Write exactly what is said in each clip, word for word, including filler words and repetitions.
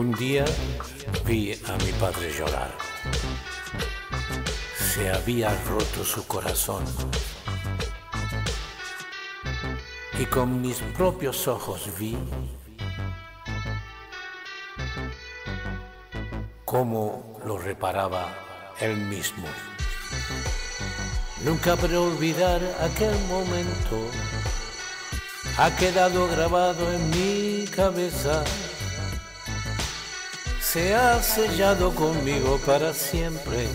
Un día vi a mi padre llorar. Se había roto su corazón. Y con mis propios ojos vi cómo lo reparaba él mismo. Nunca podré olvidar aquel momento. Ha quedado grabado en mi cabeza. Se ha sellado conmigo para siempre.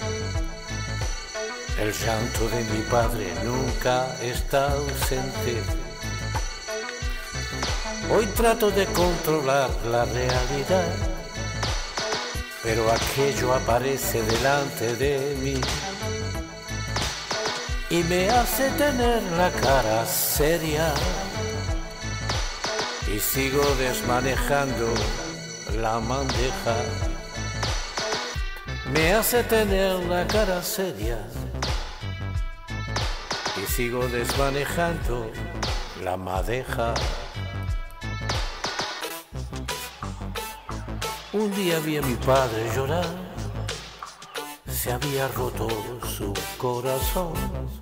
El llanto de mi padre nunca está ausente. Hoy trato de controlar la realidad, pero aquello aparece delante de mí y me hace tener la cara seria. Y sigo desmanejando la bandeja. Me hace tener la cara seria. Y sigo desmanejando la madeja. Un día vi a mi padre llorar. Se había roto su corazón.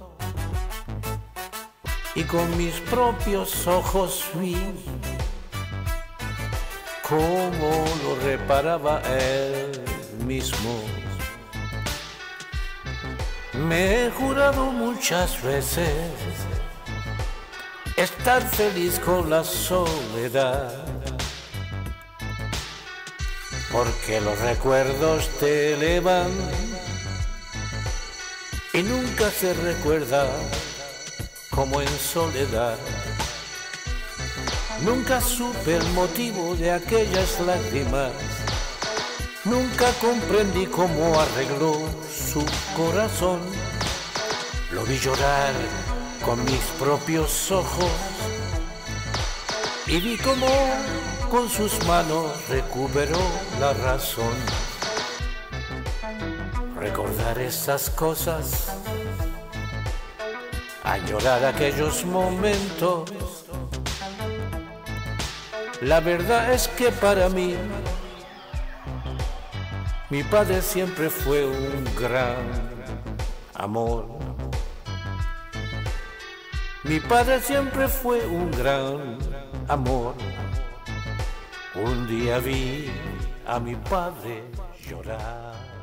Y con mis propios ojos vi cómo lo reparaba él mismo. Me he jurado muchas veces estar feliz con la soledad, porque los recuerdos te elevan y nunca se recuerda como en soledad. Nunca supe el motivo de aquellas lágrimas. Nunca comprendí cómo arregló su corazón. Lo vi llorar con mis propios ojos y vi cómo con sus manos recuperó la razón. Recordar esas cosas, añorar aquellos momentos. La verdad es que para mí mi padre siempre fue un gran amor. Mi padre siempre fue un gran amor. Un día vi a mi padre llorar.